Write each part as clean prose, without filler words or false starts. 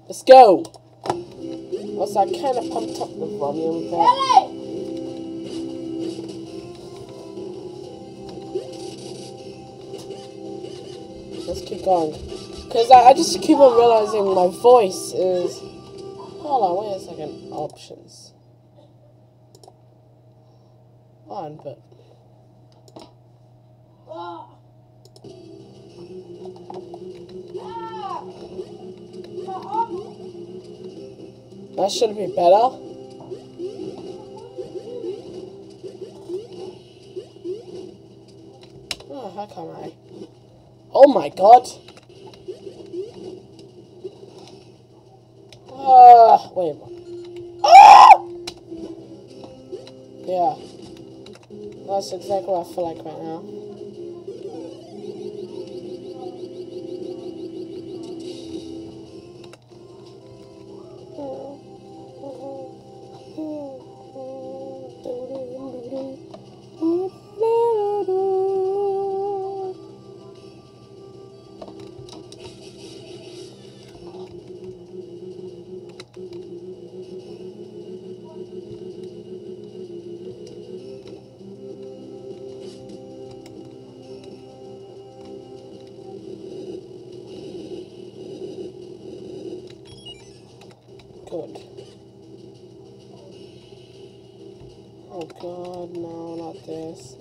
Let's go. Also, I kind of pumped up the volume a bit. Let's keep going. Because I just keep on realizing my voice is... Hold on, wait a second. Options. On, but... That should be better. Oh, how come I? Oh my god! Wait. Ah! Yeah. That's exactly what I feel like right now. Good. Oh god, no, not this.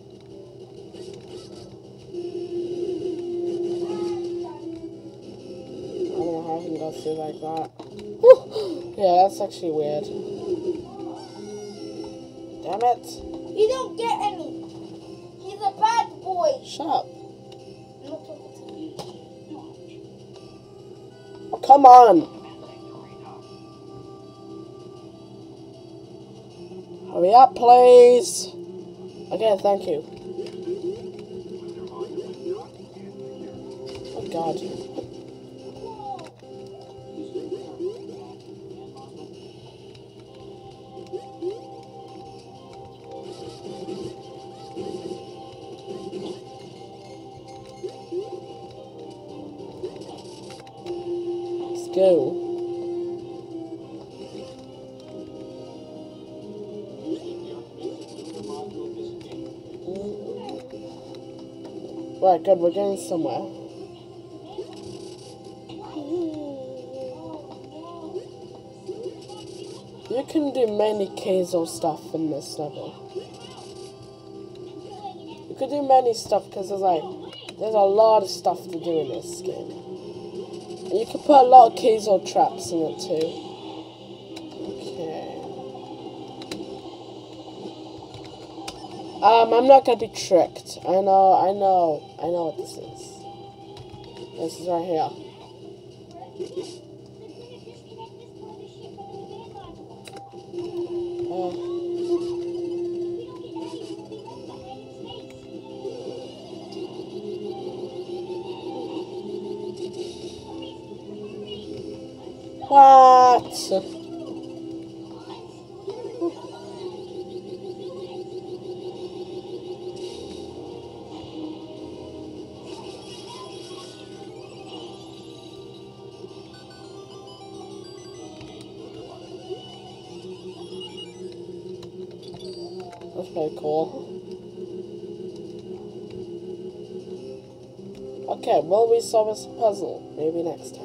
I don't know how I can go through like that. Yeah, that's actually weird. Damn it. You don't get any. He's a bad boy. Shut up. Oh, come on. Hurry up, please. Okay, thank you. Oh god. Let's go. Right, good, we're getting somewhere. You can do many casual stuff in this level. You could do many stuff because there's a lot of stuff to do in this game. And you can put a lot of casual traps in it too. Okay. I'm not gonna be tricked. I know what this is. This is right here. What? That's pretty cool. Okay, will we solve this puzzle? Maybe next time.